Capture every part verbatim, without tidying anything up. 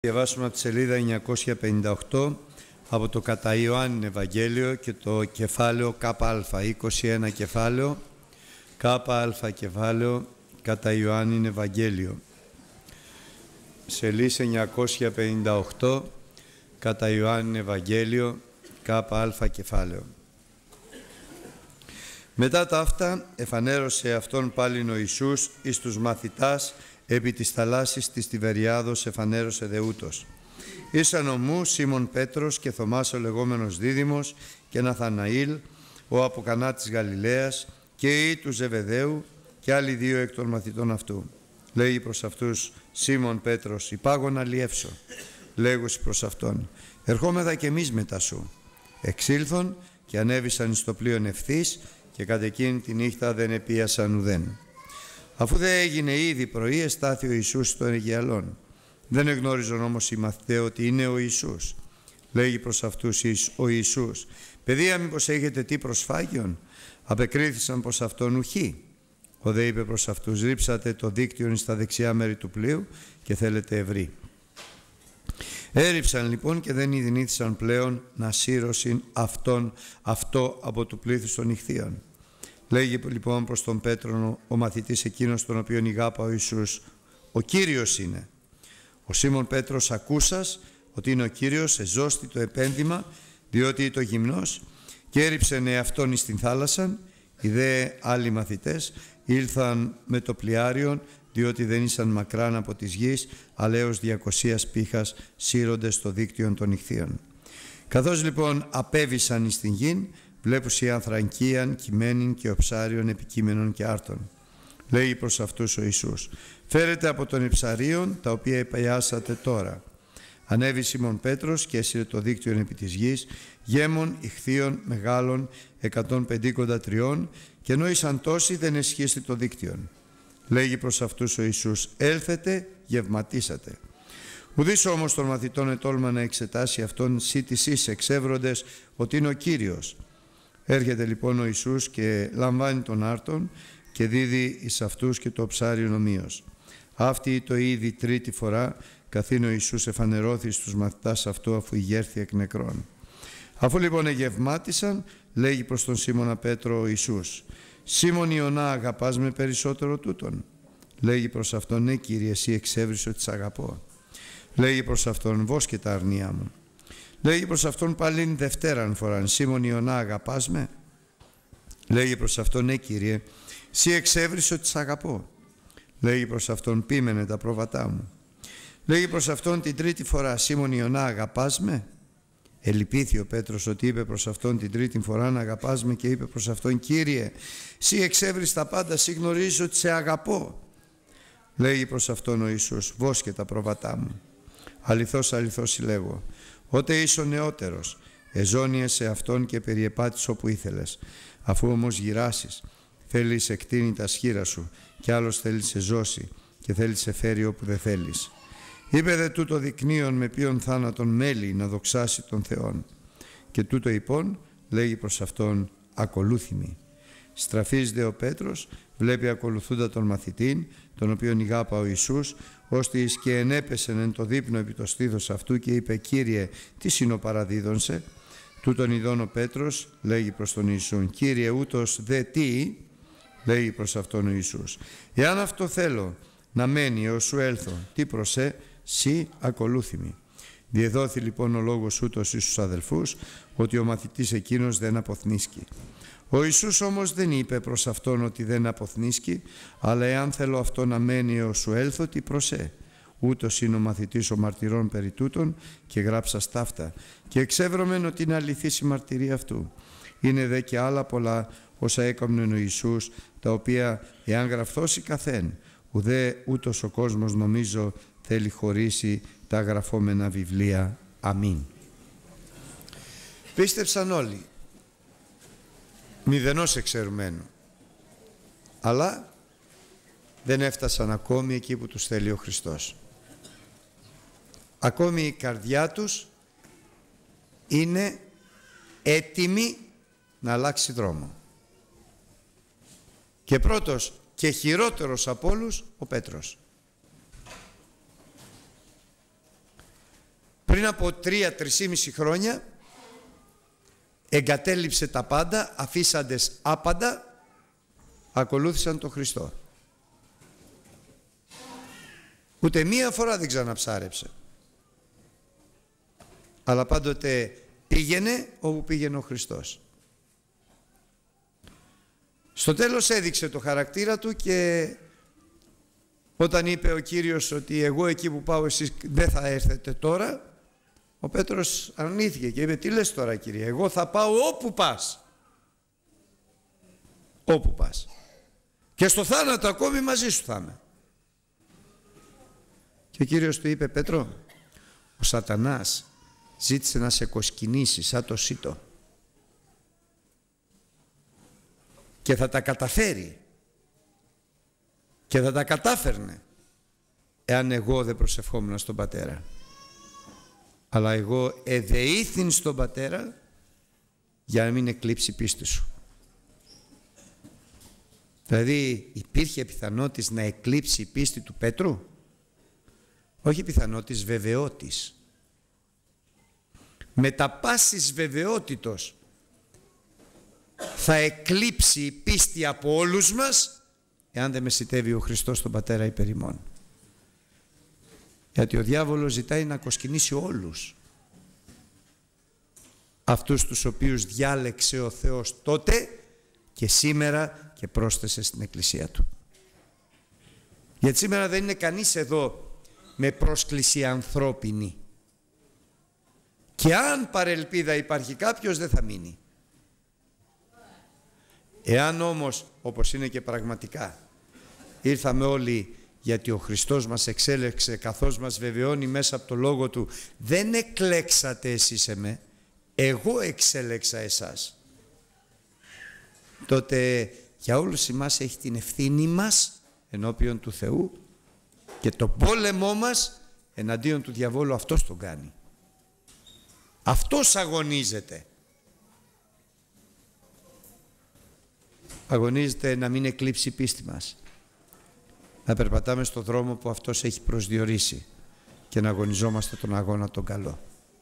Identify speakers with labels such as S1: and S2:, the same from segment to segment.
S1: Διαβάσουμε από τη σελίδα εννιακόσια πενήντα οκτώ από το κατά Ιωάννην Ευαγγέλιο και το κεφάλαιο ΚΑ, είκοσι ένα κεφάλαιο, ΚΑ κεφάλαιο κατά Ιωάννην Ευαγγέλιο. Σελίδα εννιακόσια πενήντα οκτώ κατά Ιωάννην Ευαγγέλιο, ΚΑ κεφάλαιο. Μετά τα αυτά εφανέρωσε αυτόν πάλιν ο Ιησούς εις τους μαθητάς επί της θαλάσσης της Τιβεριάδος εφανέρωσε δεούτος. Ήσαν ομού Σίμων Πέτρος και Θωμάς ο λεγόμενος Δίδυμος και Ναθαναήλ ο από Κανά της Γαλιλαίας και οι του Ζεβεδαίου και άλλοι δύο εκ των μαθητών αυτού. Λέγει προς αυτούς Σίμων Πέτρος, υπάγω να λιεύσω. Λέγουσι προς αυτόν, ερχόμεθα κι εμείς μετά σου. Εξήλθον και ανέβησαν στο πλοίον ευθύς και κατ' εκείνη τη νύχτα δεν επίασαν ουδέν. Αφού δε έγινε ήδη πρωί, εστάθη ο Ιησούς στον Αιγιαλών. Δεν εγνώριζαν όμως οι μαθηταί ότι είναι ο Ιησούς. Λέγει προς αυτούς ο Ιησούς, παιδεία μήπως έχετε τι προσφάγιον? Απεκρίθησαν πως αυτόν ουχή. Ο δε είπε προς αυτούς, ρίψατε το δίκτυον στα δεξιά μέρη του πλοίου και θέλετε ευρύ. Έριψαν λοιπόν και δεν ειδηνήθησαν πλέον να σύρωσιν αυτόν αυτό από του πλήθους των ιχθύων. Λέγει λοιπόν προς τον Πέτρο ο μαθητής εκείνος τον οποίον ηγάπα ο Ιησούς, ο Κύριος είναι. Ο Σίμων Πέτρος ακούσας ότι είναι ο Κύριος, εζώστη το επένδυμα, διότι το γυμνός, και έριψεν εαυτόν εις την θάλασσαν. Οι δε άλλοι μαθητές ήλθαν με το πλοιάριον, διότι δεν ήσαν μακράν από της γης, αλλά έως διακοσίας πήχας σύροντες στο δίκτυο των ιχθύων. Καθώς λοιπόν απέβησαν εις την γην, βλέπουσι ανθρακίαν κειμένην και οψάριον επικείμενων και άρτων. Λέγει προς αυτούς ο Ιησούς, φέρετε από τον υψαρίον τα οποία επαιάσατε τώρα. Ανέβη Σίμων Πέτρος και έσυρε το δίκτυον επί της γης, γέμων ιχθύων μεγάλων εκατόν πεντήκοντα τριών, και ενώ ήσαν τόσοι δεν εσχίστη το δίκτυον. Λέγει προς αυτούς ο Ιησούς, έλθετε γευματίσατε. Ουδής όμως των μαθητών ετόλμα να εξετάσει αυτόν σύ της εις εξεύροντες ότι είναι ο Κύριος. Έρχεται λοιπόν ο Ιησούς και λαμβάνει τον άρτον και δίδει εις αυτούς και το ψάριον ομοίως. Αυτή το είδη τρίτη φορά καθήν ο Ιησούς εφανερώθη στους μαθητάς αυτού αφού ηγέρθη εκ νεκρών. Αφού λοιπόν εγευμάτισαν, λέγει προς τον Σίμωνα Πέτρο ο Ιησούς, Σίμων Ιωνά, αγαπάς με περισσότερο τούτον? Λέγει προς αυτόν, ναι Κύριε, εσύ εξέβρισε ότι σ' αγαπώ. Λέγει προς αυτόν, βόσκε τα αρνία μου. Λέγει προς αυτόν πάλιν δευτέραν φοράν, Σίμων Ιωνά, αγαπάς με? Λέγει προς αυτόν, ναι Κύριε, εσύ εξέβρισε ότι σ' αγαπώ. Λέγει προς αυτόν, πείμενε τα πρόβατά μου. Λέγει προς αυτόν την τρίτη φορά, Σίμων Ιωνά, αγαπάς με? Ελυπήθη ο Πέτρος ότι είπε προς αυτόν την τρίτη φορά να αγαπάς με, και είπε προς αυτόν, Κύριε, εσύ εξέβρισες τα πάντα, εσύ γνωρίζεις ότι σε αγαπώ. Λέγει προς αυτόν ο Ιησούς, βόσκε τα πρόβατά μου. Αληθώς, αληθώς λέγω, ότε είσαι ο νεότερος, εζώνιεσαι αυτόν και περιεπάτης όπου ήθελες. Αφού όμως γυράσεις, θέλεις εκτείνει τα σχήρα σου, και άλλος θέλει σε ζώσει και θέλει σε φέρει όπου δεν θέλεις. Είπε δε τούτο δεικνύον με ποιον θάνατον μέλη να δοξάσει τον Θεόν. Και τούτο υπόν λέγει προς αυτόν, ακολούθημη. Στραφής δε ο Πέτρος, βλέπει ακολουθούντα τον μαθητήν, τον οποίον ηγάπα ο Ιησούς, ώστε εις και ενέπεσεν εν το δείπνο επί το στήθος αυτού και είπε, Κύριε, τι συνοπαραδίδων σε? Τούτον ειδών ο Πέτρος λέγει προς τον Ιησούν, Κύριε, ούτως δε τι? Λέγει προς αυτόν ο Ιησούς, εάν αυτό θέλω να μένει έως σου έλθω, τι προσέ, σύ ακολούθημη. Διεδόθη λοιπόν ο λόγος ούτως εις τους αδελφούς, ότι ο μαθητής εκείνος δεν αποθνίσκει. Ο Ιησούς όμως δεν είπε προς αυτόν ότι δεν αποθνίσκει, αλλά εάν θέλω αυτό να μένει έως σου έλθω, τι προσέ. Ούτως είναι ο μαθητής ο μαρτυρών περί τούτων, και γράψα σταύτα, και εξεύρωμεν ότι είναι αληθής η μαρτυρία αυτού. Είναι δε και άλλα πολλά όσα έκαμνε ο Ιησούς, τα οποία εάν γραφθώσει καθέν, ουδέ ούτως ο κόσμος νομίζω θέλει χωρίσει τα γραφόμενα βιβλία. Αμήν. Πίστεψαν όλοι, μηδενός εξαιρουμένου, αλλά δεν έφτασαν ακόμη εκεί που τους θέλει ο Χριστός. Ακόμη η καρδιά τους είναι έτοιμη να αλλάξει δρόμο. Και πρώτος και χειρότερος από όλους ο Πέτρος. πριν από τρία, τρισήμιση χρόνια εγκατέλειψε τα πάντα, αφήσαντες άπαντα, ακολούθησαν τον Χριστό. Ούτε μία φορά δεν ξαναψάρεψε. Αλλά πάντοτε πήγαινε όπου πήγαινε ο Χριστός. Στο τέλος έδειξε το χαρακτήρα του και όταν είπε ο Κύριος ότι εγώ εκεί που πάω εσείς δεν θα έρθετε τώρα, ο Πέτρος αρνήθηκε και είπε τι λες τώρα Κύριε, εγώ θα πάω όπου πας. Όπου πας. Και στο θάνατο ακόμη μαζί σου θα είμαι. Και ο Κύριος του είπε Πέτρο, ο Σατανάς ζήτησε να σε κοσκινήσει σαν το σίτο και θα τα καταφέρει και θα τα κατάφερνε εάν εγώ δεν προσευχόμουν στον Πατέρα. Αλλά εγώ εδεήθην στον Πατέρα για να μην εκλείψει η πίστη σου. Δηλαδή υπήρχε πιθανότης να εκλείψει η πίστη του Πέτρου? Όχι πιθανότης, βεβαιότης. Με τα πάσης βεβαιότητος θα εκλείψει η πίστη από όλους μας εάν δεν μεσιτεύει ο Χριστός τον Πατέρα υπέρ ημών. Γιατί ο διάβολος ζητάει να κοσκινήσει όλους αυτούς τους οποίους διάλεξε ο Θεός τότε και σήμερα και πρόσθεσε στην Εκκλησία Του. Γιατί σήμερα δεν είναι κανείς εδώ με πρόσκληση ανθρώπινη. Και αν παρελπίδα υπάρχει κάποιος δεν θα μείνει. Εάν όμως, όπως είναι και πραγματικά, ήρθαμε όλοι γιατί ο Χριστός μας εξέλεξε καθώς μας βεβαιώνει μέσα από το Λόγο Του, δεν εκλέξατε εσείς εμέ, εγώ εξέλεξα εσάς. Τότε για όλους εμάς έχει την ευθύνη μας ενώπιον του Θεού και το πόλεμό μας εναντίον του διαβόλου αυτός τον κάνει. Αυτός αγωνίζεται. Αγωνίζεται να μην εκλείψει η πίστη μας. Να περπατάμε στο δρόμο που αυτός έχει προσδιορίσει και να αγωνιζόμαστε τον αγώνα τον καλό.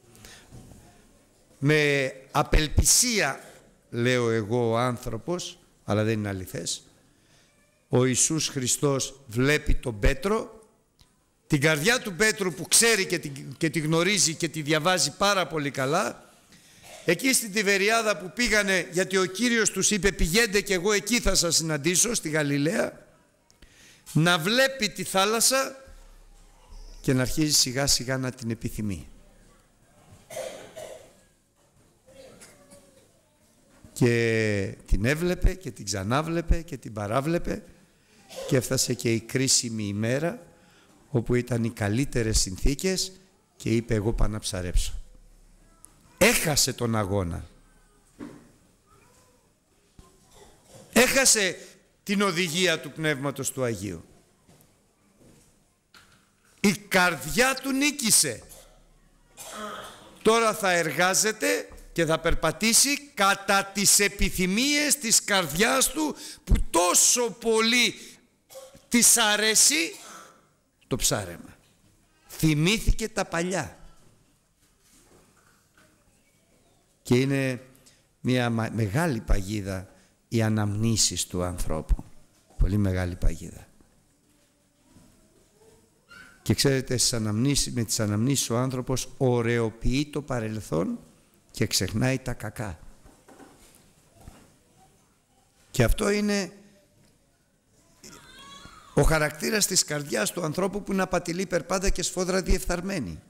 S1: Με απελπισία, λέω εγώ, ο άνθρωπος, αλλά δεν είναι αληθές, ο Ιησούς Χριστός βλέπει τον Πέτρο, την καρδιά του Πέτρου που ξέρει και τη, και τη γνωρίζει και τη διαβάζει πάρα πολύ καλά, εκεί στην Τιβεριάδα που πήγανε, γιατί ο Κύριος τους είπε πηγαίνετε και εγώ εκεί θα σας συναντήσω, στη Γαλιλαία, να βλέπει τη θάλασσα και να αρχίζει σιγά σιγά να την επιθυμεί. Και την έβλεπε και την ξανάβλεπε και την παράβλεπε και έφτασε και η κρίσιμη ημέρα όπου ήταν οι καλύτερες συνθήκες και είπε εγώ πάω να ψαρέψω. Έχασε τον αγώνα. Έχασε την οδηγία του Πνεύματος του Αγίου. Η καρδιά του νίκησε. Τώρα θα εργάζεται και θα περπατήσει κατά τις επιθυμίες της καρδιάς του που τόσο πολύ της αρέσει το ψάρεμα. Θυμήθηκε τα παλιά. Και είναι μια μεγάλη παγίδα οι αναμνήσεις του ανθρώπου. Πολύ μεγάλη παγίδα. Και ξέρετε, στις αναμνήσεις, με τις αναμνήσεις ο άνθρωπος ωρεοποιεί το παρελθόν και ξεχνάει τα κακά. Και αυτό είναι ο χαρακτήρας της καρδιάς του ανθρώπου που είναι απατηλή περπάτα και σφόδρα διεφθαρμένη.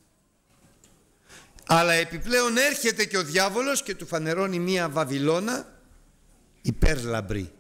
S1: Αλλά επιπλέον έρχεται και ο διάβολος και του φανερώνει μία Βαβυλώνα υπέρλαμπρη.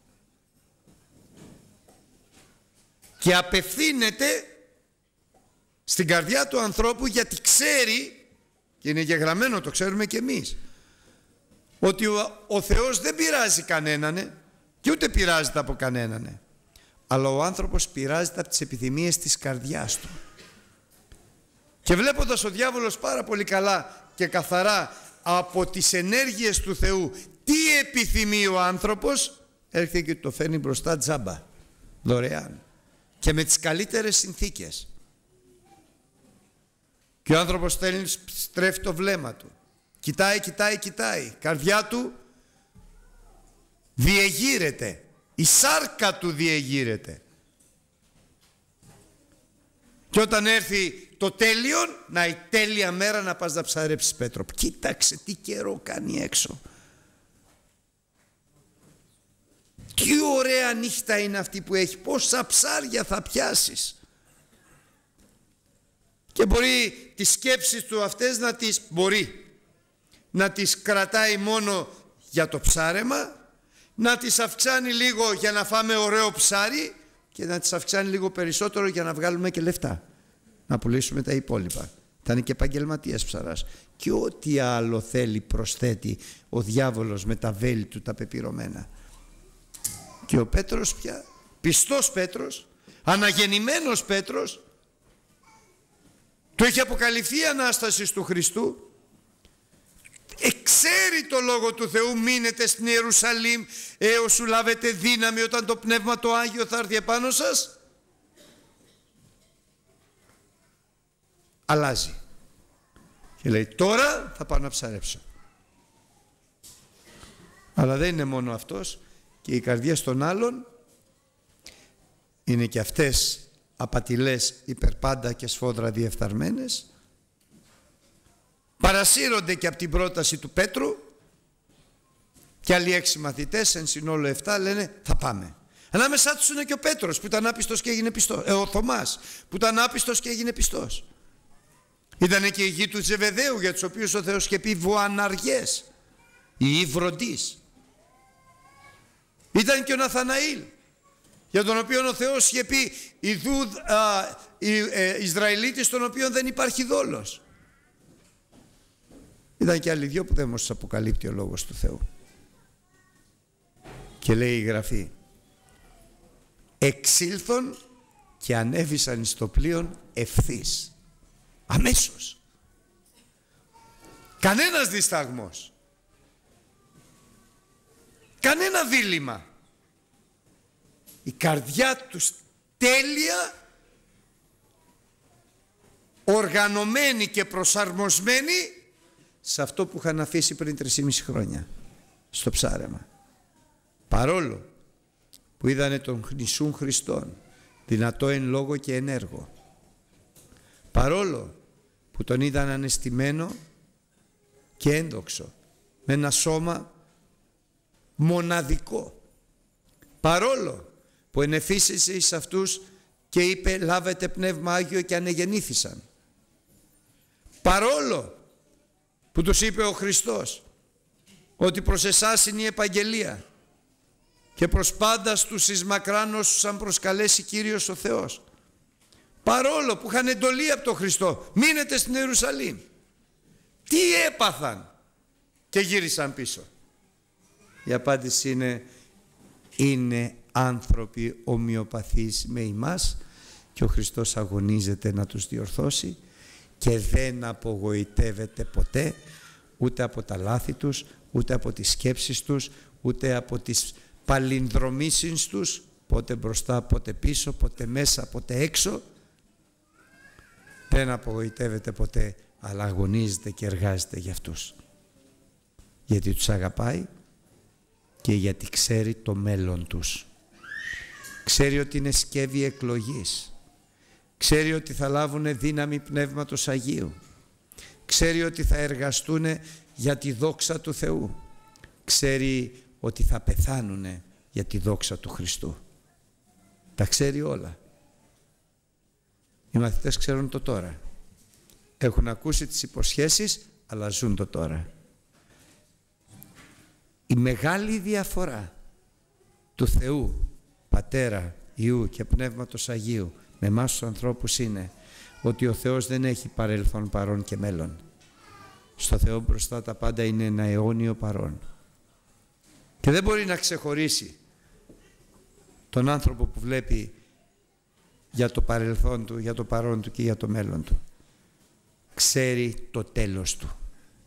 S1: Και απευθύνεται στην καρδιά του ανθρώπου γιατί ξέρει, και είναι γεγραμμένο, το ξέρουμε και εμείς, ότι ο, ο Θεός δεν πειράζει κανέναν και ούτε πειράζεται από κανέναν. Αλλά ο άνθρωπος πειράζεται από τις επιθυμίες της καρδιάς του. Και βλέποντας ο διάβολος πάρα πολύ καλά και καθαρά από τις ενέργειες του Θεού τι επιθυμεί ο άνθρωπος, έρχεται και το φέρνει μπροστά τζάμπα, δωρεάν και με τις καλύτερες συνθήκες. Και ο άνθρωπος στέλνει, στρέφει το βλέμμα του. Κοιτάει, κοιτάει, κοιτάει. Καρδιά του διεγείρεται. Η σάρκα του διεγείρεται. Και όταν έρθει το τέλειον, να η τέλεια μέρα να πας να ψαρέψεις Πέτρο. Κοίταξε τι καιρό κάνει έξω. Τι ωραία νύχτα είναι αυτή που έχει. Πόσα ψάρια θα πιάσεις. Και μπορεί τις σκέψεις του αυτές να τις μπορεί να τις κρατάει μόνο για το ψάρεμα, να τις αυξάνει λίγο για να φάμε ωραίο ψάρι και να τις αυξάνει λίγο περισσότερο για να βγάλουμε και λεφτά, να πουλήσουμε τα υπόλοιπα. Θα είναι και επαγγελματίας ψαράς. Και ό,τι άλλο θέλει προσθέτει ο διάβολος με τα βέλη του τα πεπυρωμένα. Και ο Πέτρος πια, πιστός Πέτρος, αναγεννημένος Πέτρος, του έχει αποκαλυφθεί η Ανάσταση του Χριστού, εξέρει το Λόγο του Θεού, μείνετε στην Ιερουσαλήμ έως σου λάβετε δύναμη όταν το Πνεύμα το Άγιο θα έρθει επάνω σας. Αλλάζει και λέει τώρα θα πάω να ψαρέψω. Αλλά δεν είναι μόνο αυτός, και οι καρδιές των άλλων είναι και αυτές απατηλές, υπερπάντα και σφόδρα διεφθαρμένες, παρασύρονται και από την πρόταση του Πέτρου, και άλλοι έξι μαθητές, εν συνόλο εφτά, λένε θα πάμε. Ανάμεσά τους είναι και ο Πέτρος που ήταν άπιστος και έγινε πιστός, ε, ο Θωμάς που ήταν άπιστος και έγινε πιστός. Ήτανε και οι γη του Ζεβεδαίου, για τους οποίους ο Θεός είχε πει βοαναριές, οι υβροντείς. Ήταν και ο Ναθαναήλ, για τον οποίο ο Θεός είχε πει ιδού ε, Ισραηλίτης των οποίων δεν υπάρχει δόλος. Ήταν και άλλοι δυο που δεν μας αποκαλύπτει ο Λόγος του Θεού. Και λέει η Γραφή, εξήλθον και ανέβησαν εις το πλοίον ευθύς, αμέσως. Κανένας δισταγμός, κανένα δίλημμα. Η καρδιά τους τέλεια, οργανωμένη και προσαρμοσμένη σε αυτό που είχαν αφήσει πριν τρεισήμισι χρόνια στο ψάρεμα. Παρόλο που είδανε τον Ιησούν Χριστόν δυνατό εν λόγω και εν έργο, παρόλο που τον είδαν ανεστημένο και ένδοξο, με ένα σώμα μοναδικό, παρόλο που ενεφύσισε εις αυτούς και είπε λάβετε Πνεύμα Άγιο και ανεγεννήθησαν, παρόλο που τους είπε ο Χριστός ότι προς εσάς είναι η επαγγελία και προς πάντας τους εις μακράν όσους αν προσκαλέσει Κύριος ο Θεός, παρόλο που είχαν εντολή από τον Χριστό μείνετε στην Ιερουσαλήμ, τι έπαθαν και γύρισαν πίσω? Η απάντηση είναι είναι άνθρωποι ομοιοπαθείς με εμάς και ο Χριστός αγωνίζεται να τους διορθώσει και δεν απογοητεύεται ποτέ, ούτε από τα λάθη τους, ούτε από τις σκέψεις τους, ούτε από τις παλινδρομήσεις τους, πότε μπροστά, πότε πίσω, πότε μέσα, πότε έξω. Δεν απογοητεύεται ποτέ, αλλά αγωνίζεται και εργάζεται για αυτούς. Γιατί τους αγαπάει και γιατί ξέρει το μέλλον τους. Ξέρει ότι είναι σκεύη εκλογής. Ξέρει ότι θα λάβουν δύναμη Πνεύματος Αγίου. Ξέρει ότι θα εργαστούν για τη δόξα του Θεού. Ξέρει ότι θα πεθάνουν για τη δόξα του Χριστού. Τα ξέρει όλα. Οι μαθητές ξέρουν το τώρα. Έχουν ακούσει τις υποσχέσεις, αλλά ζουν το τώρα. Η μεγάλη διαφορά του Θεού, Πατέρα, Υιού και Πνεύματος Αγίου με εμάς τους ανθρώπους είναι ότι ο Θεός δεν έχει παρελθόν, παρόν και μέλλον. Στο Θεό μπροστά τα πάντα είναι ένα αιώνιο παρόν. Και δεν μπορεί να ξεχωρίσει τον άνθρωπο που βλέπει για το παρελθόν του, για το παρόν του και για το μέλλον του. Ξέρει το τέλος του.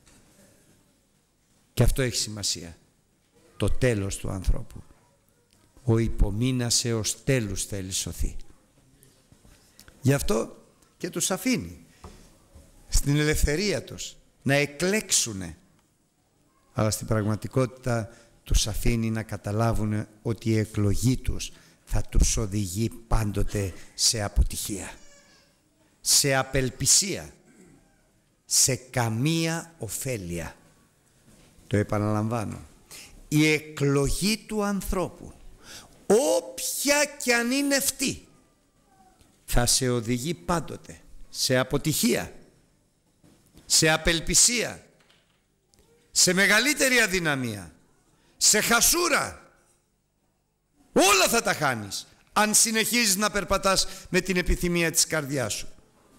S1: Και αυτό έχει σημασία. Το τέλος του ανθρώπου. Ο υπομείνας έως τέλους θέλει σωθεί. Γι' αυτό και τους αφήνει στην ελευθερία τους, να εκλέξουνε. Αλλά στην πραγματικότητα τους αφήνει να καταλάβουν ότι η εκλογή τους θα τους οδηγεί πάντοτε σε αποτυχία, σε απελπισία, σε καμία ωφέλεια. Το επαναλαμβάνω. Η εκλογή του ανθρώπου, όποια κι αν είναι αυτή, θα σε οδηγεί πάντοτε σε αποτυχία, σε απελπισία, σε μεγαλύτερη αδυναμία, σε χασούρα. Όλα θα τα χάνεις αν συνεχίζεις να περπατάς με την επιθυμία της καρδιάς σου.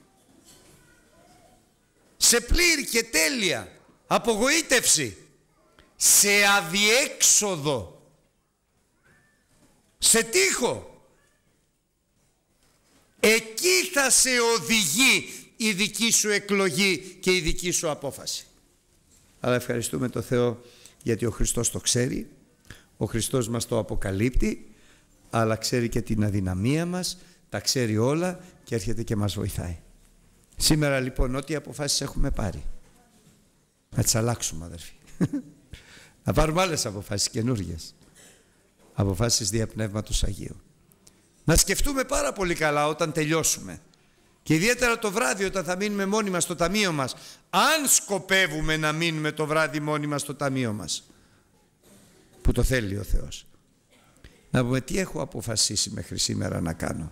S1: Σε πλήρη και τέλεια απογοήτευση, σε αδιέξοδο, σε τείχο. Εκεί θα σε οδηγεί η δική σου εκλογή και η δική σου απόφαση. Αλλά ευχαριστούμε τον Θεό γιατί ο Χριστός το ξέρει, ο Χριστός μας το αποκαλύπτει, αλλά ξέρει και την αδυναμία μας, τα ξέρει όλα και έρχεται και μας βοηθάει. Σήμερα λοιπόν ό,τι αποφάσεις έχουμε πάρει, να τις αλλάξουμε αδερφοί. Να πάρουμε άλλες αποφάσεις καινούργιες, αποφάσεις δια Πνεύματος Αγίου. Να σκεφτούμε πάρα πολύ καλά όταν τελειώσουμε και ιδιαίτερα το βράδυ όταν θα μείνουμε μόνοι μας στο ταμείο μας, αν σκοπεύουμε να μείνουμε το βράδυ μόνοι μας στο ταμείο μας, που το θέλει ο Θεός, να πούμε τι έχω αποφασίσει μέχρι σήμερα να κάνω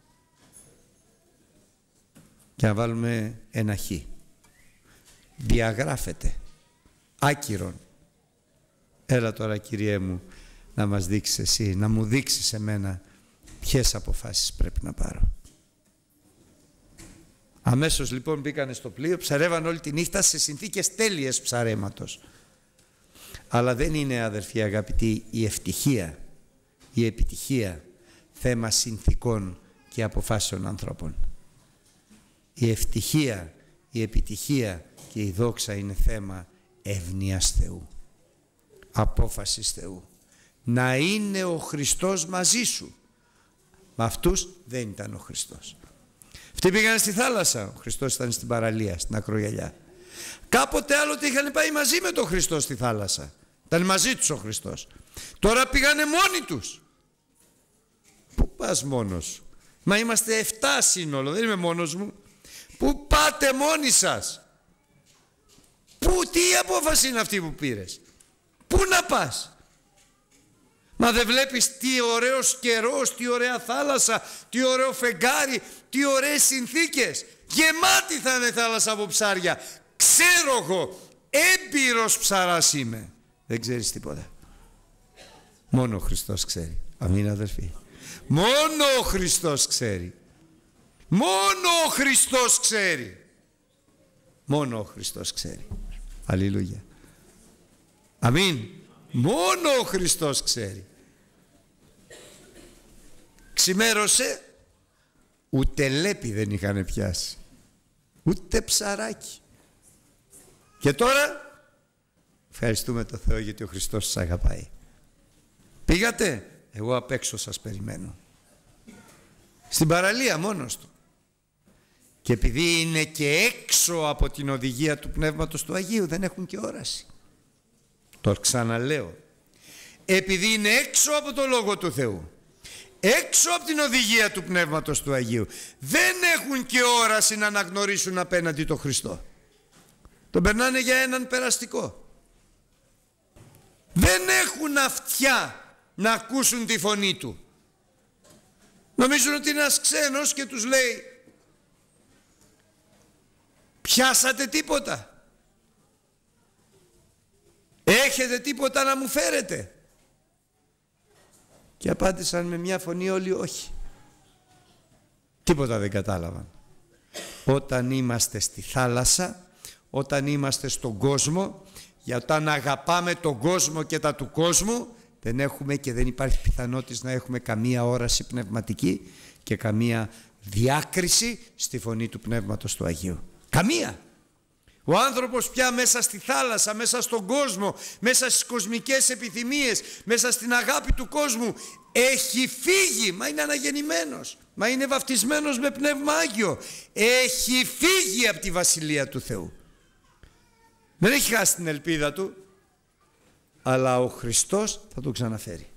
S1: και να βάλουμε ένα χ. Διαγράφεται άκυρον. Έλα τώρα Κυριέ μου να μας δείξεις εσύ, να μου δείξεις εμένα ποιες αποφάσεις πρέπει να πάρω. Αμέσως λοιπόν μπήκανε στο πλοίο, ψαρεύαν όλη τη νύχτα σε συνθήκες τέλειες ψαρέματος. Αλλά δεν είναι αδερφοί αγαπητοί η ευτυχία, η επιτυχία θέμα συνθήκων και αποφάσεων ανθρώπων. Η ευτυχία, η επιτυχία και η δόξα είναι θέμα ευνοίας Θεού, απόφασης Θεού. Να είναι ο Χριστός μαζί σου. Με αυτούς δεν ήταν ο Χριστός. Αυτοί πήγαν στη θάλασσα, ο Χριστός ήταν στην παραλία, στην ακρογιαλιά. Κάποτε άλλοτε είχαν πάει μαζί με τον Χριστό στη θάλασσα. Ήταν μαζί τους ο Χριστός. Τώρα πήγανε μόνοι τους. Πού πας μόνος σου? Μα είμαστε εφτά σύνολο, δεν είμαι μόνος μου. Πού πάτε μόνοι σας? Πού, τι απόφαση είναι αυτή που πήρες? Πού να πας? Μα δεν βλέπεις τι ωραίος καιρός, τι ωραία θάλασσα, τι ωραίο φεγγάρι, τι ωραίες συνθήκες? Γεμάτη θα είναι η θάλασσα από ψάρια. Ξέρω εγώ, έμπειρος ψαράς είμαι. Δεν ξέρεις τίποτα. Μόνο ο Χριστός ξέρει. Αμήν αδερφοί. Μόνο ο Χριστός ξέρει. Μόνο ο Χριστός ξέρει. Μόνο ο Χριστός ξέρει. Αλληλούια. Αμήν. Μόνο ο Χριστός ξέρει. Ξημέρωσε, ούτε λέπη δεν είχαν πιάσει, ούτε ψαράκι. Και τώρα ευχαριστούμε τον Θεό γιατί ο Χριστός σας αγαπάει. Πήγατε? Εγώ απ' έξω σας περιμένω. Στην παραλία μόνος του. Και επειδή είναι και έξω από την οδηγία του Πνεύματος του Αγίου, δεν έχουν και όραση. Το ξαναλέω. Επειδή είναι έξω από το Λόγο του Θεού, έξω από την οδηγία του Πνεύματος του Αγίου, δεν έχουν και όραση να αναγνωρίσουν απέναντι τον Χριστό. Τον περνάνε για έναν περαστικό. Δεν έχουν αυτιά να ακούσουν τη φωνή του. Νομίζουν ότι είναι ένας ξένος και τους λέει πιάσατε τίποτα? Έχετε τίποτα να μου φέρετε? Και απάντησαν με μια φωνή όλοι όχι. Τίποτα δεν κατάλαβαν. Όταν είμαστε στη θάλασσα, όταν είμαστε στον κόσμο, για όταν αγαπάμε τον κόσμο και τα του κόσμου, δεν έχουμε και δεν υπάρχει πιθανότητα να έχουμε καμία όραση πνευματική και καμία διάκριση στη φωνή του Πνεύματος του Αγίου. Καμία. Ο άνθρωπος πια μέσα στη θάλασσα, μέσα στον κόσμο, μέσα στις κοσμικές επιθυμίες, μέσα στην αγάπη του κόσμου έχει φύγει, μα είναι αναγεννημένος. Μα είναι βαφτισμένος με Πνεύμα Άγιο. Έχει φύγει από τη Βασιλεία του Θεού. Δεν έχει χάσει την ελπίδα του, αλλά ο Χριστός θα τον ξαναφέρει.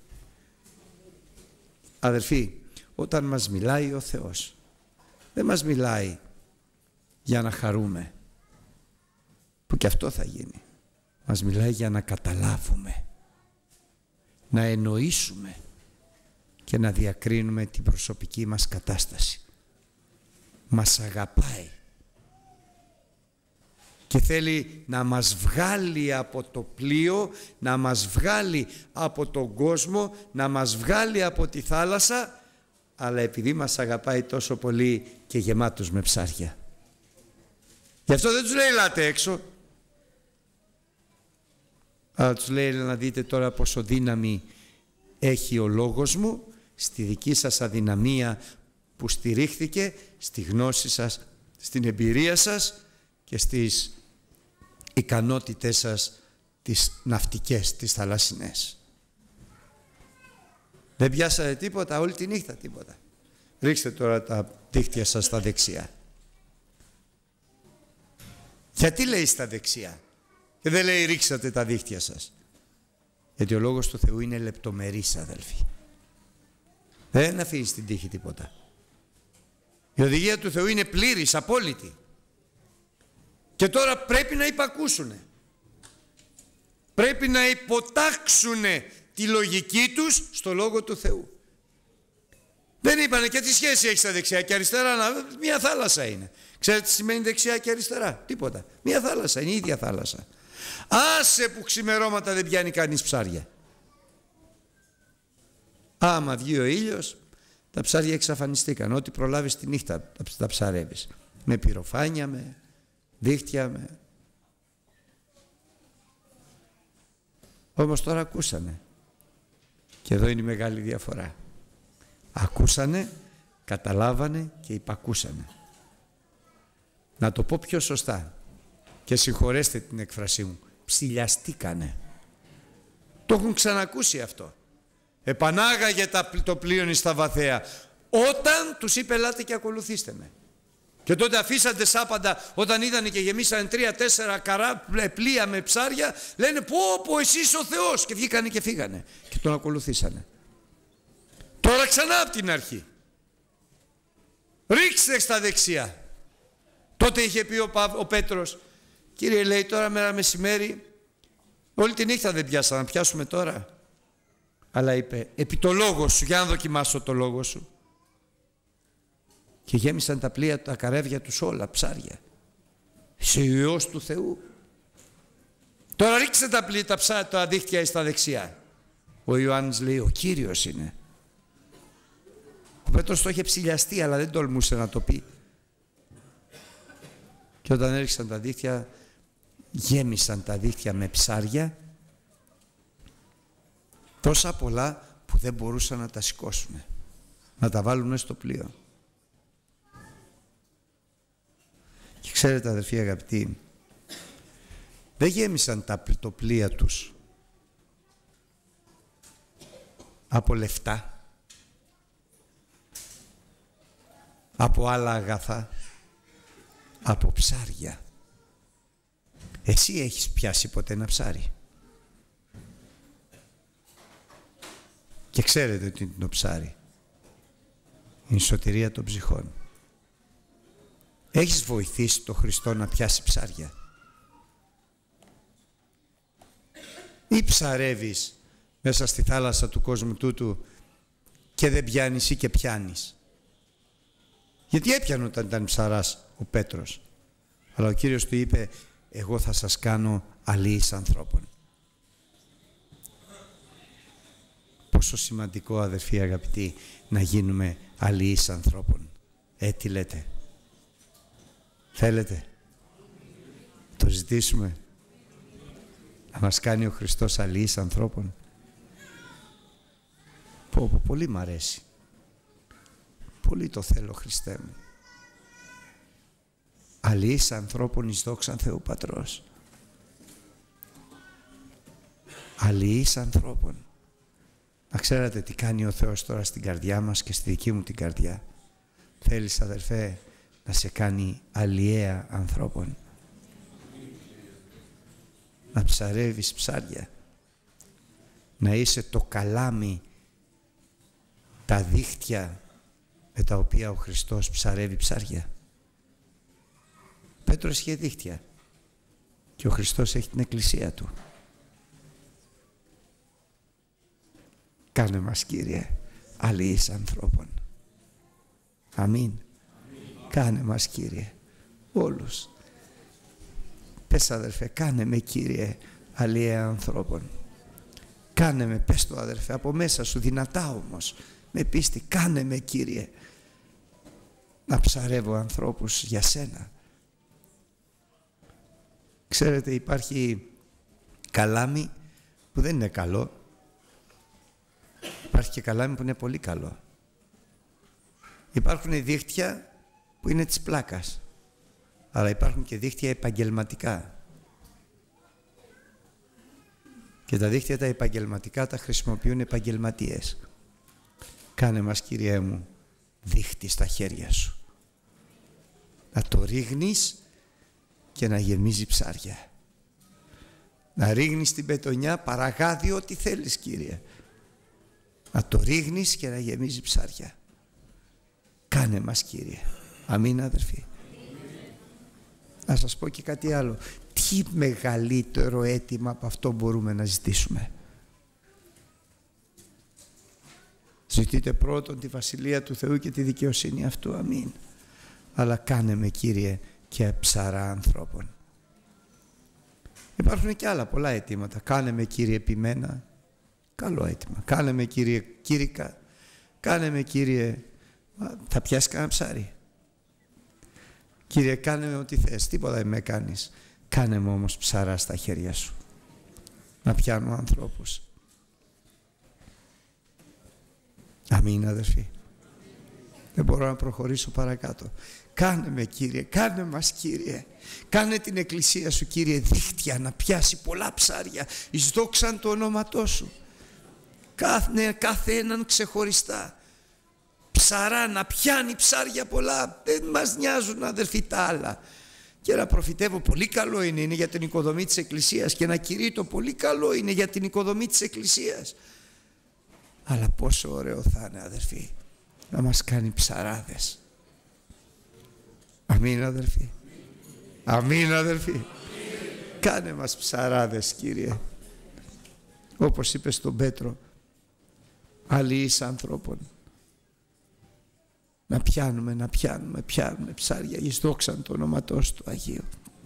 S1: Αδελφοί, όταν μας μιλάει ο Θεός, δεν μας μιλάει για να χαρούμε, που και αυτό θα γίνει. Μας μιλάει για να καταλάβουμε, να εννοήσουμε και να διακρίνουμε την προσωπική μας κατάσταση. Μας αγαπάει και θέλει να μας βγάλει από το πλοίο, να μας βγάλει από τον κόσμο, να μας βγάλει από τη θάλασσα, αλλά επειδή μας αγαπάει τόσο πολύ και γεμάτος με ψάρια. Γι' αυτό δεν τους λέει ελάτε έξω, αλλά τους λέει να δείτε τώρα πόσο δύναμη έχει ο λόγος μου στη δική σας αδυναμία που στηρίχθηκε στη γνώση σας, στην εμπειρία σας και στις ικανότητες σας τις ναυτικές, τις θαλασσινές. Δεν πιάσατε τίποτα όλη τη νύχτα, τίποτα. Ρίξτε τώρα τα δίχτυα σας στα δεξιά. Γιατί λέει στα δεξιά και δεν λέει ρίξατε τα δίχτυα σας? Γιατί ο λόγος του Θεού είναι λεπτομερής, αδελφοί. Δεν αφήνει στην τύχη τίποτα. Η οδηγία του Θεού είναι πλήρης, απόλυτη. Και τώρα πρέπει να υπακούσουνε. Πρέπει να υποτάξουνε τη λογική τους στο λόγο του Θεού. Δεν είπανε και τι σχέση έχει στα δεξιά και αριστερά, μία θάλασσα είναι. Ξέρετε τι σημαίνει δεξιά και αριστερά? Τίποτα. Μία θάλασσα, είναι η ίδια θάλασσα. Άσε που ξημερώματα δεν πιάνει κανείς ψάρια. Άμα βγει ο ήλιος, τα ψάρια εξαφανιστήκαν. Ό,τι προλάβεις τη νύχτα τα ψαρεύεις. Με πυροφάνια, με δίχτυα, με... Όμως τώρα ακούσανε. Και εδώ είναι η μεγάλη διαφορά. Ακούσανε, καταλάβανε και υπακούσανε. Να το πω πιο σωστά και συγχωρέστε την έκφρασή μου. Ψηλιαστήκανε. Το έχουν ξανακούσει αυτό. Επανάγαγε το πλοίο στα βαθαία. Όταν τους είπε ελάτε και ακολουθήστε με. Και τότε αφήσατε σάπαντα όταν είδανε και γεμίσανε τρία-τέσσερα καρά πλοία με ψάρια. Λένε πω πω εσείς ο Θεός. Και βγήκανε και φύγανε. Και τον ακολουθήσανε. Τώρα ξανά από την αρχή. Ρίξτε στα δεξιά. Τότε είχε πει ο, Πα, ο Πέτρος, κύριε λέει τώρα μέρα μεσημέρι, όλη τη νύχτα δεν πιάσαμε, να πιάσουμε τώρα. Αλλά είπε, επί το λόγο σου, για να δοκιμάσω το λόγο σου. Και γέμισαν τα πλοία, τα καράβια τους όλα, ψάρια. Είσαι ο Υιός του Θεού. Τώρα ρίξτε τα πλοία, τα ψάρια, τα δίχτυα στα δεξιά. Ο Ιωάννης λέει, ο Κύριος είναι. Ο Πέτρος το είχε ψηλιαστεί, αλλά δεν τολμούσε να το πει. Και όταν έριξαν τα δίχτυα, γέμισαν τα δίχτυα με ψάρια, τόσα πολλά που δεν μπορούσαν να τα σηκώσουν, να τα βάλουν μέσα στο πλοίο. Και ξέρετε αδερφοί αγαπητοί, δεν γέμισαν τα, το πλοία τους από λεφτά, από άλλα αγαθά, από ψάρια. Εσύ έχεις πιάσει ποτέ ένα ψάρι? Και ξέρετε ότι είναι το ψάρι. Είναι η σωτηρία των ψυχών. Έχεις βοηθήσει τον Χριστό να πιάσει ψάρια? Ή ψαρεύεις μέσα στη θάλασσα του κόσμου τούτου και δεν πιάνεις ή και πιάνεις? Γιατί έπιανε όταν ήταν ψαράς ο Πέτρος. Αλλά ο Κύριος του είπε, εγώ θα σας κάνω αλίης ανθρώπων. Πόσο σημαντικό αδερφοί αγαπητοί να γίνουμε αλίης ανθρώπων. Ε, τι λέτε? Θέλετε? Το ζητήσουμε? Να μας κάνει ο Χριστός αλίης ανθρώπων. Πω, πω, πολύ μ' αρέσει. Πολύ το θέλω Χριστέ μου. Αλίης ανθρώπων εις δόξαν Θεού Πατρός. Αλίης ανθρώπων. Να ξέρετε τι κάνει ο Θεός τώρα στην καρδιά μας και στη δική μου την καρδιά. Θέλεις, αδερφέ, να σε κάνει αλλιέα ανθρώπων, να ψαρεύεις ψάρια, να είσαι το καλάμι, τα δίχτυα με τα οποία ο Χριστός ψαρεύει ψάρια. Πέτρος είχε δίχτυα και ο Χριστός έχει την εκκλησία του. Κάνε μας, Κύριε, αλληλείς ανθρώπων. Αμήν. Αμήν. Κάνε μας, Κύριε, όλους. Πες, αδερφέ, κάνε με, Κύριε, αλληλέα ανθρώπων. Κάνε με, πες το, αδερφέ, από μέσα σου, δυνατά όμως, με πίστη, κάνε με, Κύριε, να ψαρεύω ανθρώπους για σένα. Ξέρετε, υπάρχει καλάμι που δεν είναι καλό. Υπάρχει και καλάμι που είναι πολύ καλό. Υπάρχουν δίχτυα που είναι της πλάκας, αλλά υπάρχουν και δίχτυα επαγγελματικά. Και τα δίχτυα τα επαγγελματικά τα χρησιμοποιούν επαγγελματίες. Κάνε μας, Κύριέ μου, δίχτυ στα χέρια σου. Να το ρίχνεις και να γεμίζει ψάρια. Να ρίχνεις την πετονιά, παραγάδι, ό,τι θέλεις, Κύριε. Να το ρίχνεις και να γεμίζει ψάρια. Κάνε μας, Κύριε. Αμήν, αδερφοί. Να σας πω και κάτι άλλο. Τι μεγαλύτερο αίτημα από αυτό μπορούμε να ζητήσουμε? Ζητείτε πρώτον τη Βασιλεία του Θεού και τη δικαιοσύνη αυτού. Αμήν. Αλλά κάνε με, Κύριε, και ψαρά ανθρώπων. Υπάρχουν και άλλα πολλά αιτήματα. Κάνε με, Κύριε, επιμένα. Καλό αίτημα. Κάνε με, Κύριε, κήρυκα. Κάνε με, Κύριε, θα πιάσει κανένα ψάρι. Κύριε, κάνε με ό,τι θες. Τίποτα δεν με κάνεις. Κάνε με όμως ψαρά στα χέρια σου. Να πιάνω ανθρώπους. Αμήν, αδερφοί. Δεν μπορώ να προχωρήσω παρακάτω. Κάνε με, Κύριε, κάνε μας, Κύριε. Κάνε την εκκλησία σου, Κύριε, δίχτυα να πιάσει πολλά ψάρια εις δόξαν του ονόματός σου. Κάθε, κάθε έναν ξεχωριστά. Ψαρά, να πιάνει ψάρια πολλά. Δεν μας νοιάζουν, αδερφοί, τα άλλα. Και να προφητεύω, πολύ καλό είναι, είναι για την οικοδομή της εκκλησίας. Και να κηρύττω, πολύ καλό είναι για την οικοδομή της εκκλησίας. Αλλά πόσο ωραίο θα είναι, αδερφοί, να μας κάνει ψαράδες. Αμήν, αδερφοί. Αμήν, αδερφοί. Αμήν. Κάνε μας ψαράδες, Κύριε. Όπως είπε στον Πέτρο, αλληλείς ανθρώπων. Να πιάνουμε, να πιάνουμε, πιάνουμε ψάρια εις δόξαν το όνοματός του Αγίου.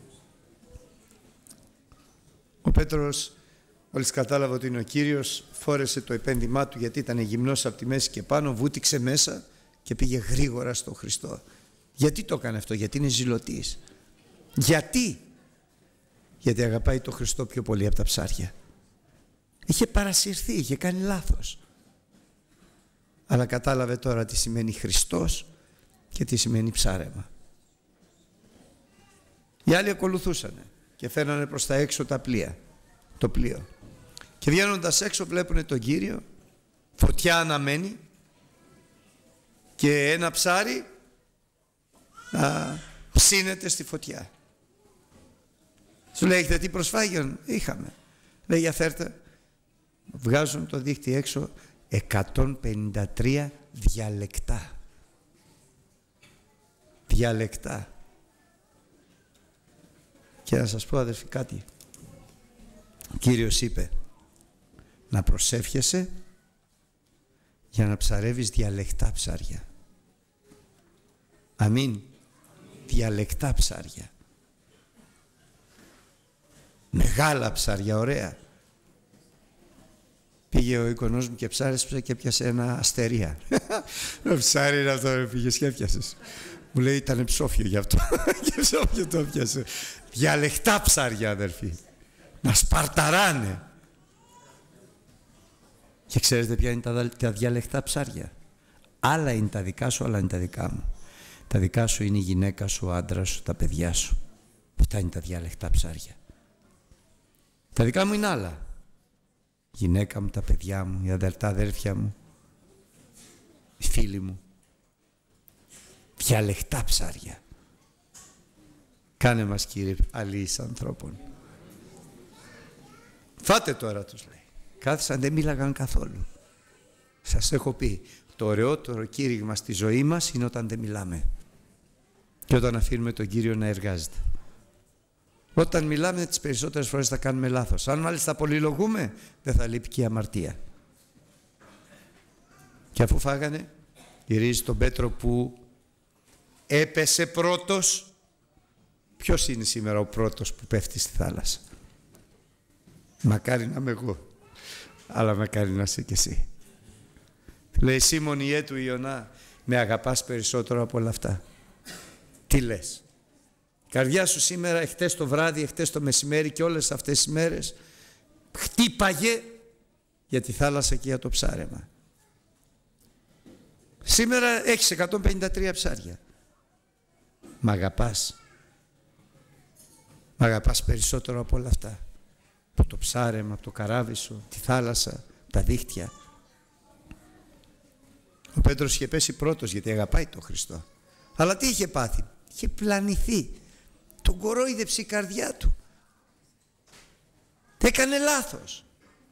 S1: Ο Πέτρος, μόλις κατάλαβε ότι είναι ο Κύριος, φόρεσε το επένδυμά του, γιατί ήταν γυμνός από τη μέση και πάνω, βούτυξε μέσα και πήγε γρήγορα στο Χριστό. Γιατί το έκανε αυτό? Γιατί είναι ζηλωτής. Γιατί? Γιατί αγαπάει το Χριστό πιο πολύ από τα ψάρια. Είχε παρασυρθεί, είχε κάνει λάθος. Αλλά κατάλαβε τώρα τι σημαίνει Χριστός και τι σημαίνει ψάρεμα. Οι άλλοι ακολουθούσαν και φέρνανε προς τα έξω τα πλοία, το πλοίο. Και βγαίνοντας έξω βλέπουν τον Κύριο, φωτιά αναμένη και ένα ψάρι να ψήνεται στη φωτιά. Σου λέει, έχετε τι προσφάγιον? Είχαμε. Λέει, για φέρτε. Βγάζουν το δίχτυ έξω, εκατόν πενήντα τρία διαλεκτά. Διαλεκτά. Και να σας πω, αδερφοί, κάτι. Ο Κύριος είπε να προσεύχεσαι για να ψαρεύεις διαλεκτά ψάρια. Αμήν. Διαλεκτά ψάρια. Μεγάλα ψάρια, ωραία. Πήγε ο εικονός μου και ψάρισε και πιάσε ένα αστερία. Το ψάρι είναι αυτό, πήγες και έπιασες. Μου λέει, ήταν ψόφιο γι' αυτό. Και ψόφιο το πιάσε. Διαλεκτά ψάρια, αδερφοί. Να σπαρταράνε. Και ξέρετε ποια είναι τα, τα διαλεκτά ψάρια? Άλλα είναι τα δικά σου, άλλα είναι τα δικά μου. Τα δικά σου είναι η γυναίκα σου, ο άντρας σου, τα παιδιά σου. Αυτά είναι τα διαλεκτά ψάρια. Τα δικά μου είναι άλλα. Η γυναίκα μου, τα παιδιά μου, οι αδερτά αδέρφια μου, οι φίλοι μου. διαλεχτά ψάρια. Κάνε μας, Κύριε, αλείς ανθρώπων. Φάτε τώρα, τους λέει. Κάθισαν, δεν μίλαγαν καθόλου. Σας έχω πει, το ωραιότερο κήρυγμα στη ζωή μας είναι όταν δεν μιλάμε και όταν αφήνουμε τον Κύριο να εργάζεται. Όταν μιλάμε, τις περισσότερες φορές θα κάνουμε λάθος. Αν μάλιστα πολυλογούμε, δεν θα λείπει και η αμαρτία. Και αφού φάγανε, γυρίζει τον Πέτρο που έπεσε πρώτος. Ποιος είναι σήμερα ο πρώτος που πέφτει στη θάλασσα? Μακάρι να είμαι εγώ, αλλά μακάρι να είσαι κι εσύ. Λέει, Σίμων Ιέ του Ιωνά, με αγαπάς περισσότερο από όλα αυτά? Τι λες? Η καρδιά σου σήμερα, εχθές το βράδυ, εχθές το μεσημέρι και όλες αυτές τις μέρες χτύπαγε για τη θάλασσα και για το ψάρεμα. Σήμερα έχεις εκατόν πενήντα τρία ψάρια. Μ' αγαπάς? Μ' αγαπάς περισσότερο από όλα αυτά? Από το ψάρεμα, από το καράβι σου, τη θάλασσα, τα δίχτυα. Ο Πέτρος είχε πέσει πρώτος γιατί αγαπάει τον Χριστό. Αλλά τι είχε πάθει? Είχε πλανηθεί. Τον κορόιδεψε η καρδιά του. Έκανε λάθος.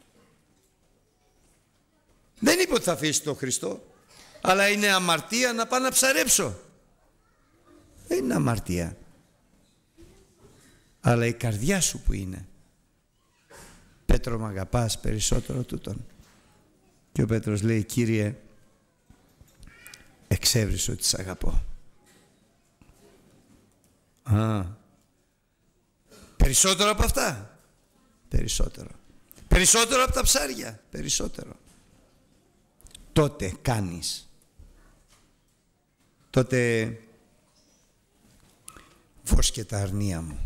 S1: Δεν είπε ότι θα αφήσει τον Χριστό, αλλά είναι αμαρτία να πάω να ψαρέψω. Δεν είναι αμαρτία, αλλά η καρδιά σου που είναι. Πέτρο, μ' αγαπάς περισσότερο τούτον? Και ο Πέτρος λέει, Κύριε, εξέβρισε ότι σ' αγαπώ. Α, περισσότερο από αυτά? Περισσότερο. Περισσότερο από τα ψάρια? Περισσότερο. Τότε κάνεις. Τότε φώσκε τα αρνία μου.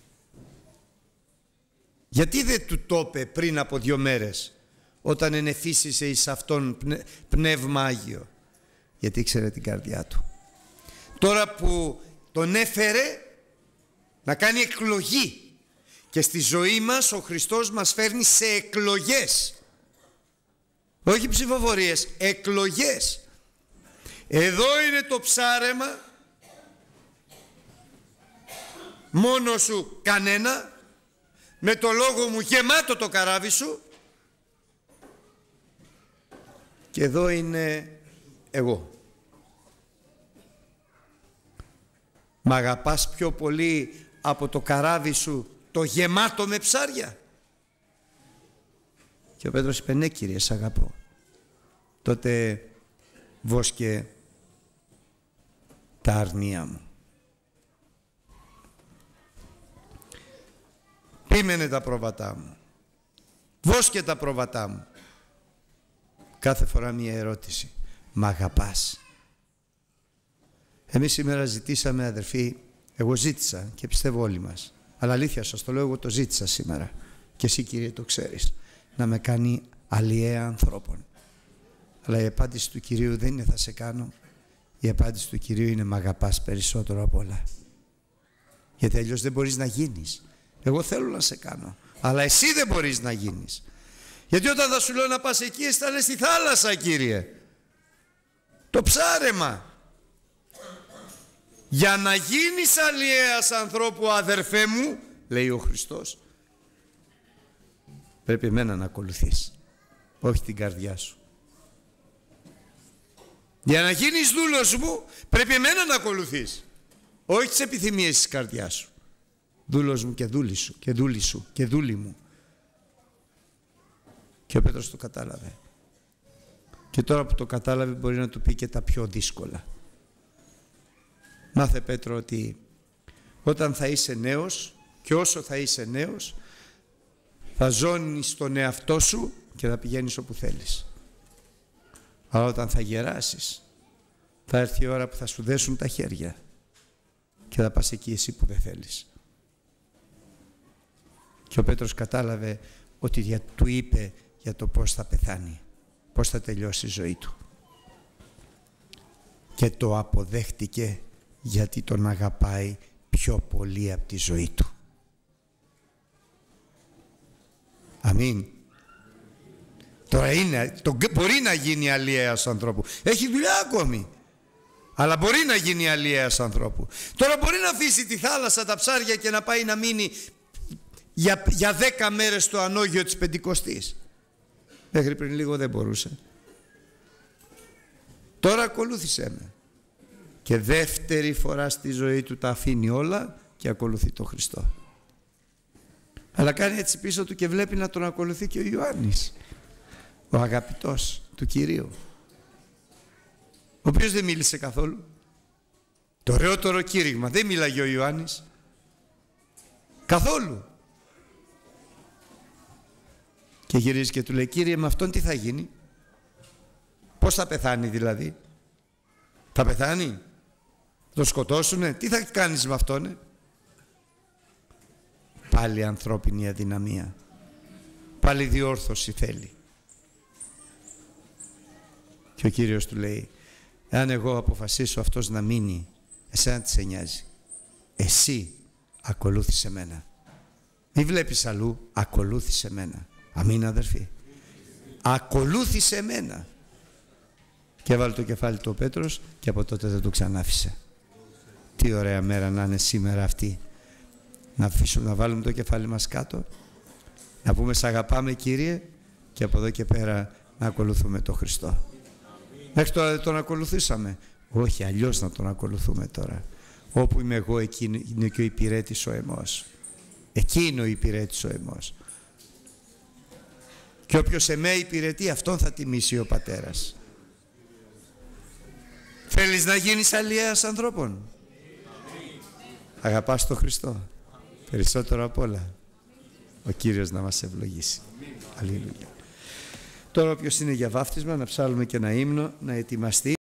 S1: Γιατί δεν του το είπε πριν από δύο μέρες, όταν ενεφύσισε εις αυτόν πνε, πνεύμα Άγιο? Γιατί ήξερε την καρδιά του. Τώρα που τον έφερε να κάνει εκλογή, και στη ζωή μας ο Χριστός μας φέρνει σε εκλογές, όχι ψηφοφορίες, εκλογές. Εδώ είναι το ψάρεμα, μόνο σου κανένα, με το λόγο μου γεμάτο το καράβι σου, και εδώ είναι εγώ. Μ' αγαπάς πιο πολύ από το καράβι σου το γεμάτο με ψάρια? Και ο Πέτρος είπε, ναι, Κύριε, σ' αγαπώ. Τότε βόσκε τα αρνία μου. Πίμενε τα πρόβατά μου. Βόσκε τα πρόβατά μου. Κάθε φορά μία ερώτηση. Μ' αγαπάς? Εμείς σήμερα ζητήσαμε, αδερφοί, εγώ ζήτησα και πιστεύω όλοι μας, αλλά αλήθεια σας το λέω, εγώ το ζήτησα σήμερα και εσύ, Κύριε, το ξέρεις, να με κάνει αλλιέα ανθρώπων. Αλλά η απάντηση του Κυρίου δεν είναι θα σε κάνω. Η απάντηση του Κυρίου είναι μ' αγαπάς περισσότερο απ' όλα. Γιατί αλλιώς δεν μπορείς να γίνεις. Εγώ θέλω να σε κάνω, αλλά εσύ δεν μπορείς να γίνεις. Γιατί όταν θα σου λέω να πας εκεί, εσύ θα λες στη θάλασσα, Κύριε. Το ψάρεμα. Για να γίνεις αλλιέας ανθρώπου, αδερφέ μου, λέει ο Χριστός, πρέπει εμένα να ακολουθείς, όχι την καρδιά σου. Για να γίνεις δούλος μου, πρέπει εμένα να ακολουθείς, όχι τις επιθυμίες της καρδιάς σου. Δούλος μου και δούλη σου, και δούλη σου, και δούλη μου. Και ο Πέτρος το κατάλαβε. Και τώρα που το κατάλαβε μπορεί να του πει και τα πιο δύσκολα. Μάθε, Πέτρο, ότι όταν θα είσαι νέος, και όσο θα είσαι νέος, θα ζώνεις τον εαυτό σου και θα πηγαίνεις όπου θέλεις. Αλλά όταν θα γεράσεις, θα έρθει η ώρα που θα σου δέσουν τα χέρια και θα πας εκεί εσύ που δεν θέλεις. Και ο Πέτρος κατάλαβε ότι του είπε για το πώς θα πεθάνει, πώς θα τελειώσει η ζωή του. Και το αποδέχτηκε, γιατί τον αγαπάει πιο πολύ από τη ζωή του. Αμήν. Τώρα είναι, το, μπορεί να γίνει αλλιέας ανθρώπου. Έχει δουλειά ακόμη. Αλλά μπορεί να γίνει αλλιέας ανθρώπου. Τώρα μπορεί να αφήσει τη θάλασσα, τα ψάρια και να πάει να μείνει για, για δέκα μέρες στο ανώγιο της Πεντηκοστής. Μέχρι πριν λίγο δεν μπορούσε. Τώρα ακολούθησέ με. Και δεύτερη φορά στη ζωή του τα αφήνει όλα και ακολουθεί τον Χριστό. Αλλά κάνει έτσι πίσω του και βλέπει να τον ακολουθεί και ο Ιωάννης, ο αγαπητός του Κυρίου, ο οποίος δεν μίλησε καθόλου. Το ωραιότερο κήρυγμα δεν μίλαγε ο Ιωάννης καθόλου. Και γυρίζει και του λέει: Κύριε, με αυτόν τι θα γίνει? Πώς θα πεθάνει δηλαδή? Θα πεθάνει? Θα τον σκοτώσουνε? Τι θα κάνεις με αυτόν? Πάλι ανθρώπινη αδυναμία. Πάλι διόρθωση θέλει. Και ο Κύριος του λέει: εάν εγώ αποφασίσω αυτός να μείνει, εσένα τι σε νοιάζει? Εσύ ακολούθησε μένα. Μη βλέπεις αλλού, ακολούθησε μένα. Αμήν, αδερφοί. Ακολούθησε μένα. Και έβαλε το κεφάλι του ο Πέτρος και από τότε δεν το ξανάφησε. Τι ωραία μέρα να είναι σήμερα αυτή. Να αφήσουμε, να βάλουμε το κεφάλι μας κάτω, να πούμε σ' αγαπάμε Κύριε, και από εδώ και πέρα να ακολουθούμε τον Χριστό. Μέχρι τώρα δεν τον ακολουθήσαμε. Όχι, αλλιώς να τον ακολουθούμε τώρα. Όπου είμαι εγώ, εκεί είναι και ο υπηρέτης ο εμός. Εκεί είναι ο υπηρέτης ο εμός. Και όποιος εμέ υπηρετεί, αυτόν θα τιμήσει ο Πατέρας. Θέλεις να γίνεις αλλιέας ανθρώπων? Αγαπάς τον Χριστό περισσότερο απ' όλα? Ο Κύριος να μας ευλογήσει. Αλληλούια. Τώρα όποιος είναι για βάφτισμα, να ψάλουμε και ένα ύμνο, να ετοιμαστεί.